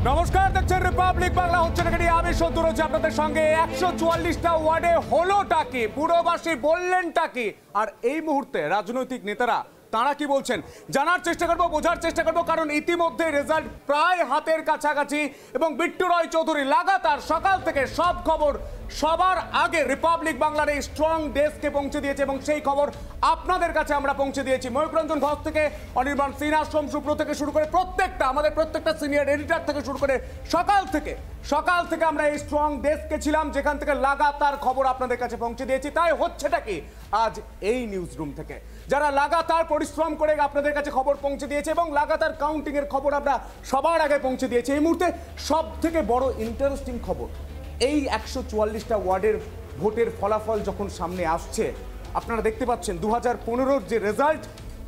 নমস্কার, দেখছেন রিপাবলিক বাংলা। হচ্ছে নাকি আমি সত্য রয়েছে আপনাদের সঙ্গে। 144টা ওয়ার্ডে হলোটা কি, পুরবাসী বললেনটা কি, আর এই মুহূর্তে রাজনৈতিক নেতারা তারা কি বলছেন জানার চেষ্টা করবো, বোঝার চেষ্টা করবো। কারণ ইতিমধ্যে রেজাল্ট প্রায় হাতের কাছাকাছি এবং বিট্টু রয় চৌধুরী লাগাতার সকাল থেকে সব খবর সবার আগে রিপাবলিক বাংলার এই স্ট্রং ডেস্কে পৌঁছে দিয়েছে এবং সেই খবর আপনাদের কাছে আমরা পৌঁছে দিয়েছি। ময়ূররঞ্জন ঘোষ থেকে অনির্বাণ সিনহা, সোম সুপ্র থেকে শুরু করে আমাদের প্রত্যেকটা সিনিয়র এডিটর থেকে শুরু করে সকাল থেকে আমরা এই স্ট্রং ডেস্কে ছিলাম, যেখান থেকে লাগাতার খবর আপনাদের কাছে পৌঁছে দিয়েছি। তাই হচ্ছেটা কি আজ এই নিউজ রুম থেকে যারা লাগাতার পরিশ্রম করে আপনাদের কাছে খবর পৌঁছে দিয়েছে এবং লাগাতার কাউন্টিং এর খবর আমরা সবার আগে পৌঁছে দিয়েছি। এই মুহূর্তে সব থেকে বড় ইন্টারেস্টিং খবর, এই 144টা ওয়ার্ডের ভোটের ফলাফল যখন সামনে আসছে, আপনারা দেখতে পাচ্ছেন 2015-র যে রেজাল্ট,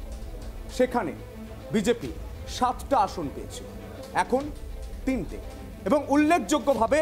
সেখানে বিজেপি 7টা আসন পেয়েছে, এখন 3টে, এবং উল্লেখযোগ্যভাবে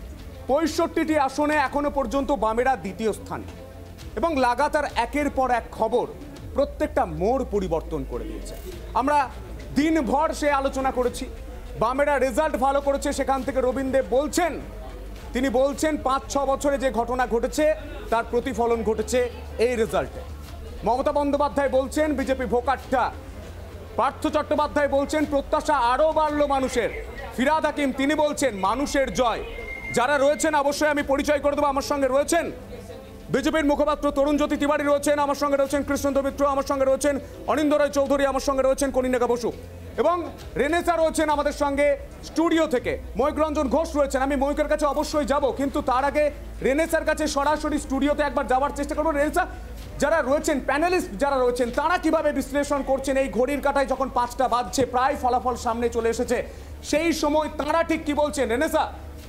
65টি আসনে এখনো পর্যন্ত বামেরা দ্বিতীয় স্থানে। এবং লাগাতার একের পর এক খবর প্রত্যেকটা মোড় পরিবর্তন করে দিয়েছে। আমরা দিনভর সে আলোচনা করেছি, বামেরা রেজাল্ট ভালো করেছে, সেখান থেকে রবীন্দ্র বলছেন, তিনি বলছেন 5-6 বছরে যে ঘটনা ঘটেছে তার প্রতিফলন ঘটেছে এই রেজাল্টে। মমতা বন্দ্যোপাধ্যায় বলছেন বিজেপি ভোকাট্টা, পার্থ চট্টোপাধ্যায় বলছেন প্রত্যাশা আরও বাড়ল মানুষের, ফিরহাদ হাকিম তিনি বলছেন মানুষের জয়। যারা রয়েছেন অবশ্যই আমি পরিচয় করে দেবো। আমার সঙ্গে রয়েছেন বিজেপির মুখপাত্র তরুণজ্যোতি তিওয়ারি রয়েছেন, আমার সঙ্গে রয়েছেন কৃষ্ণেন্দু মিত্র, আমার সঙ্গে রয়েছেন অনিন্দ্য রায় চৌধুরী, আমার সঙ্গে রয়েছেন কনিন্দিকা বসু, এবং রেনেসা রয়েছেন আমাদের সঙ্গে স্টুডিও থেকে। ময়ূররঞ্জন ঘোষ রয়েছেন। আমি ময়ূকের কাছে অবশ্যই যাব, কিন্তু তার আগে রেনেসার কাছে সরাসরি স্টুডিওতে একবার যাওয়ার চেষ্টা করবো। রেনেসা, যারা রয়েছেন প্যানেলিস্ট যারা রয়েছেন তারা কিভাবে বিশ্লেষণ করছেন এই ঘড়ির কাঁটায় যখন 5টা বাজছে, প্রায় ফলাফল সামনে চলে এসেছে, সেই সময় তারা ঠিক কি বলছেন? রেনেসা।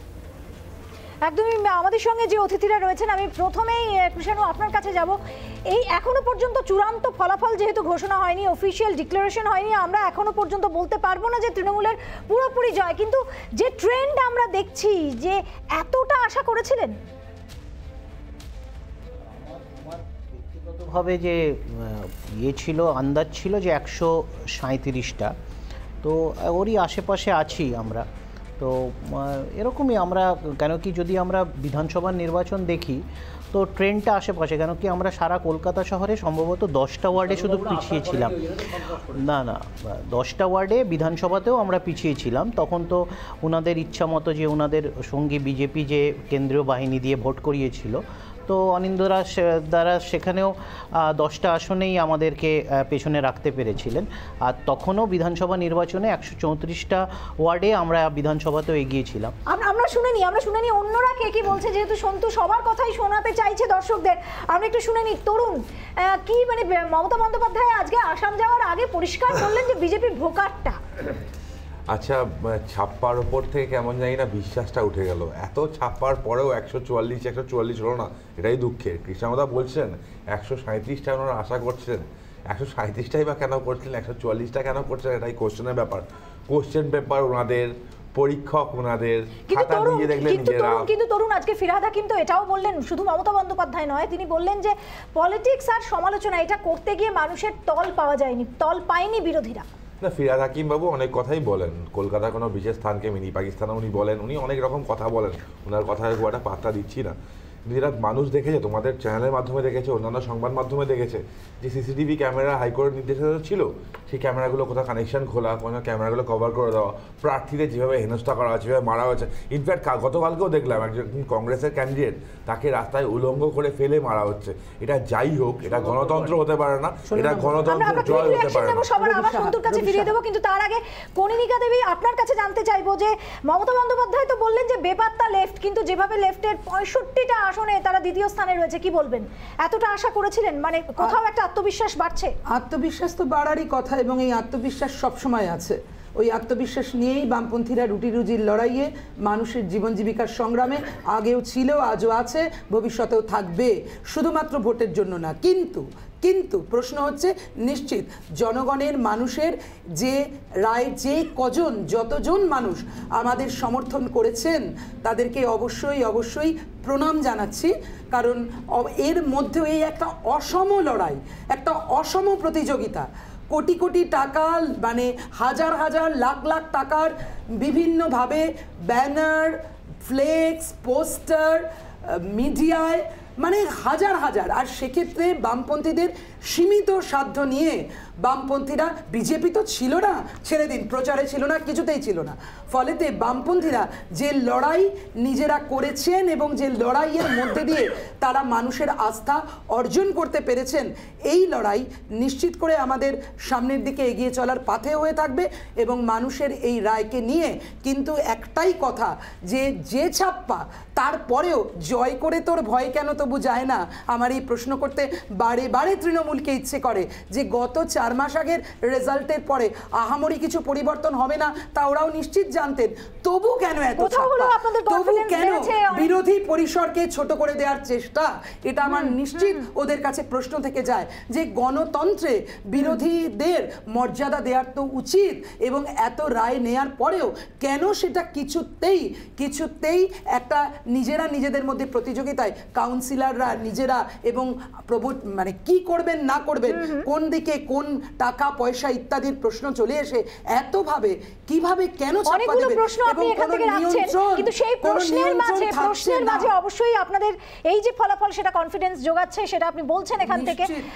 একদমই, আমাদের সঙ্গে যে অতিথিরা রয়েছেন, আমি প্রথমেই কৃষাণু আপনার কাছে যাব। এই এখনো পর্যন্ত চূড়ান্ত ফলাফল যেহেতু ঘোষণা হয়নি, অফিসিয়াল ডিক্লারেশন হয়নি, আমরা এখনো পর্যন্ত বলতে পারবো না যে তৃণমূলের পুরোপুরি জয়, কিন্তু যে ট্রেন্ড আমরা দেখছি, যে এতটা আশা করেছিলেন? ব্যক্তিগতভাবে যে ছিল, আন্দাজ ছিল যে 137টা, তো ওরই আশেপাশে আছি আমরা। তো এরকমই আমরা, কেন কি যদি আমরা বিধানসভার নির্বাচন দেখি তো ট্রেনটা আশেপাশে, কেন কি আমরা সারা কলকাতা শহরে সম্ভবত 10টা ওয়ার্ডে শুধু পিছিয়ে ছিলাম, না 10টা ওয়ার্ডে বিধানসভাতেও আমরা পিছিয়ে ছিলাম। তখন তো ওনাদের ইচ্ছা মতো যে ওনাদের সঙ্গী বিজেপি যে কেন্দ্রীয় বাহিনী দিয়ে ভোট করিয়েছিল, তো অনিন্দ্যরা দ্বারা সেখানেও 10টা আসনেই আমাদেরকে পেছনে রাখতে পেরেছিলেন। আর তখনও বিধানসভা নির্বাচনে 134টা ওয়ার্ডে আমরা বিধানসভাতেও এগিয়েছিলাম। আমরা শুনে নি অন্যরা কে কি বলছে, যেহেতু সন্তু সবার কথাই শোনাতে চাইছে দর্শকদের, আমরা একটু শুনে নি। তরুণ, কি মানে মমতা বন্দ্যোপাধ্যায় আজকে আসাম যাওয়ার আগে পরিষ্কার বললেন যে বিজেপি ভোকাট্টা। আচ্ছা, ছাপ্পার ওপর থেকে কেমন জানি না বিশ্বাসটা উঠে গেল। এত ছাপ্পার পরেও 144 হলো না, এটাই দুঃখের। কৃষ্ণদা বলছেন 137টা ওনারা আশা করছেন, 137টাই বা কেন করছিলেন, 144টা কেন করছেন, এটাই কোশ্চেনের ব্যাপার। কোশ্চেন পেপার ওনাদের, পরীক্ষক ওনাদের, খাতা নিয়ে দেখলেন নিজেরা। কিন্তু তরুণ, আজকে ফিরহাদ হাকিম তো এটাও বললেন, শুধু মমতা বন্দ্যোপাধ্যায় নয়, তিনি বললেন যে পলিটিক্স আর সমালোচনা এটা করতে গিয়ে মানুষের তল পাওয়া যায়নি, তল পায়নি বিরোধীরা। না, ফিরহাদ হাকিম বাবু অনেক কথাই বলেন, কলকাতার কোনো বিশেষ স্থানকে মিনি পাকিস্তানে উনি বলেন, উনি অনেক রকম কথা বলেন, ওনার কথায় খুব একটা পাত্তা দিচ্ছি না। যেটা মানুষ দেখেছে, তোমাদের চ্যানেলের মাধ্যমে দেখেছে, অন্যান্য সংবাদ মাধ্যমে দেখেছে, যে সিসিটিভি ক্যামেরা হাইকোর্টের নির্দেশিত ছিল, সেই ক্যামেরাগুলো কোথাও কানেকশন খোলা, কোনো ক্যামেরাগুলো কভার করে দেওয়া, প্রার্থীদের যেভাবে হেনস্থা করা হচ্ছে, যেভাবে মারা হচ্ছে। ইনফ্যাক্ট গতকালকেও দেখলাম একজন কংগ্রেসের ক্যান্ডিডেট, তাকে রাস্তায় উলঙ্গ করে ফেলে মারা হচ্ছে। এটা যাই হোক, এটা গণতন্ত্র হতে পারে না, এটা গণতন্ত্রের জয় হতে পারে না। আবার সন্তুর কাছে ফিরিয়ে দেবো, কিন্তু তার আগে কনিনিকা দেবী, আপনার কাছে জানতে চাইবো যে মমতা বন্দ্যোপাধ্যায় তো বললেন যে বেপাত্তা লেফট, কিন্তু যেভাবে লেফটের 65টা আসনে তারা দ্বিতীয় স্থানে রয়েছে, কি বলবেন? এতটা আশা করেছিলেন? মানে কোথাও একটা আত্মবিশ্বাস বাড়ছে? আত্মবিশ্বাস তো বাড়ারই কথা, এবং এই আত্মবিশ্বাস সবসময় আছে। ওই আত্মবিশ্বাস নিয়েই বামপন্থীরা রুটি রুজির লড়াইয়ে, মানুষের জীবন জীবিকার সংগ্রামে আগেও ছিল, আজও আছে, ভবিষ্যতেও থাকবে, শুধুমাত্র ভোটের জন্য না। কিন্তু প্রশ্ন হচ্ছে, নিশ্চিত জনগণের, মানুষের যে রায়, যে যতজন মানুষ আমাদের সমর্থন করেছেন, তাদেরকে অবশ্যই প্রণাম জানাচ্ছি। কারণ এর মধ্যেও এই একটা অসম লড়াই, একটা অসম প্রতিযোগিতা, কোটি কোটি টাকা, মানে হাজার হাজার লাখ লাখ টাকার বিভিন্নভাবে ব্যানার, ফ্লেক্স, পোস্টার, মিডিয়ায়, মানে হাজার হাজার। আর সেক্ষেত্রে বামপন্থীদের সীমিত সাধ্য নিয়ে বামপন্থীরা, বিজেপি তো ছিল না, ছেড়ে দিন, প্রচারে ছিল না, কিছুতেই ছিল না, ফলেতে বামপন্থীরা যে লড়াই নিজেরা করেছেন এবং যে লড়াইয়ের মধ্যে দিয়ে তারা মানুষের আস্থা অর্জন করতে পেরেছেন, এই লড়াই নিশ্চিত করে আমাদের সামনের দিকে এগিয়ে চলার পাথে হয়ে থাকবে। এবং মানুষের এই রায়কে নিয়ে কিন্তু একটাই কথা, যে ছাপ্পা, তারপরেও জয় করে তোর ভয় কেন তবু যায় না, আমার এই প্রশ্ন করতে বারে বারে তৃণমূলকে ইচ্ছে করে যে গত 4 মাস আগের রেজাল্টের পরে আহামরি কিছু পরিবর্তন হবে না, তা ওরাও নিশ্চিত জানতেন, তবু কেন এত ছাপ্পা, তবু কেন বিরোধী পরিসরকে ছোট করে দেওয়ার চেষ্টা, এটা আমার নিশ্চিত ওদের কাছে প্রশ্ন থেকে যায় যে গণতন্ত্রে বিরোধীদের মর্যাদা দেওয়ার তো উচিত, এবং এত রায় নেয়ার পরেও কেন সেটা কিছুতেই একটা নিজেরা নিজেদের মধ্যে প্রতিযোগিতায় কাউন্সিলররা নিজেরা এবং মানে কি করবেন না করবেন, কোন দিকে কোন টাকা পয়সা ইত্যাদির প্রশ্ন চলে এসে এতভাবে কিভাবে কেন চাপা দেবে, প্রশ্ন আপনি এখান থেকে রাখছেন, কিন্তু সেই প্রশ্নের মাঝে অবশ্যই আপনাদের এই যে ফলাফল সেটা কনফিডেন্স যোগাচ্ছে, সেটা আপনি বলছেন এখান থেকে।